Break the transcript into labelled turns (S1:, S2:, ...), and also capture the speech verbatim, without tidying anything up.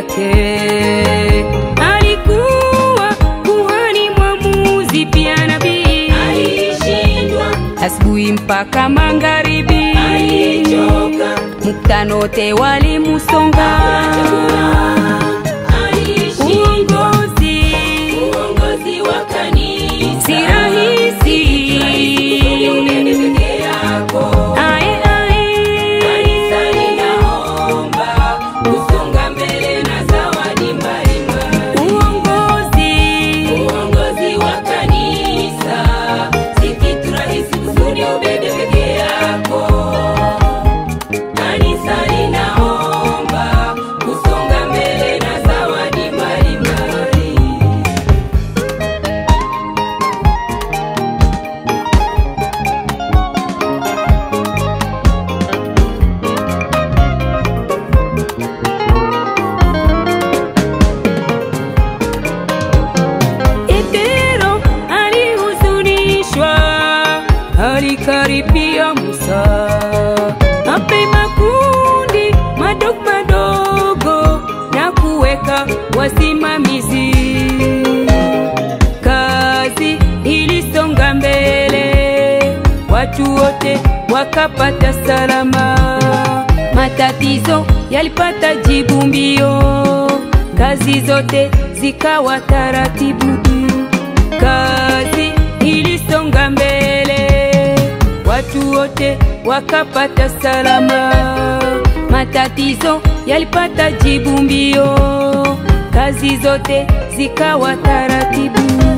S1: yake. Alikuwa kuhani, mwamuzi, pia nabii. Alishindwa asubuhi mpaka magharibi. Alichoka mkutano wote walimusonga. Uongozi, uongozi wa kanisa si rahisi. Alikaribia Musa, ape makundi madogo madogo na kuweka wasimamizi. Kazi ilisonga mbele, watu wote wakapata salama. Matatizo yalipata jibu mbio, kazi zote zikawa taratibu. Kazi ilisonga mbele, watu wote wakapata salama. Matatizo yalipata jibu mbio, kazi zote zikawa taratibu.